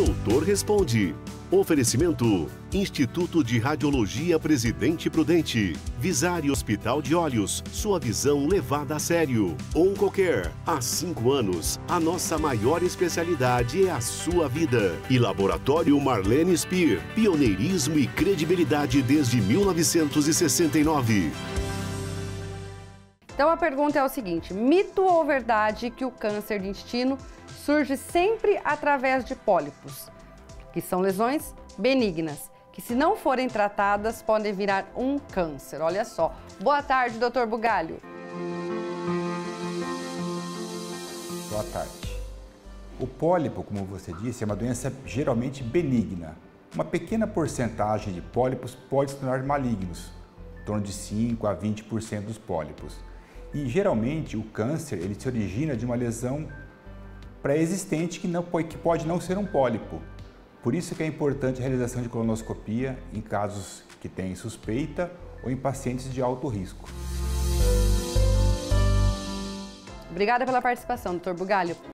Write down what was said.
Doutor Responde. Oferecimento: Instituto de Radiologia Presidente Prudente, Visari Hospital de Olhos, sua visão levada a sério. Oncocare, há 5 anos, a nossa maior especialidade é a sua vida. E Laboratório Marlene Spear, pioneirismo e credibilidade desde 1969. Então a pergunta é o seguinte: mito ou verdade que o câncer de intestino surge sempre através de pólipos, que são lesões benignas, que se não forem tratadas podem virar um câncer? Olha só. Boa tarde, doutor Bugalho. Boa tarde. O pólipo, como você disse, é uma doença geralmente benigna. Uma pequena porcentagem de pólipos pode se tornar malignos, em torno de 5 a 20% dos pólipos. E geralmente o câncer ele se origina de uma lesão pré-existente que pode não ser um pólipo. Por isso que é importante a realização de colonoscopia em casos que têm suspeita ou em pacientes de alto risco. Obrigada pela participação, doutor Bugalho.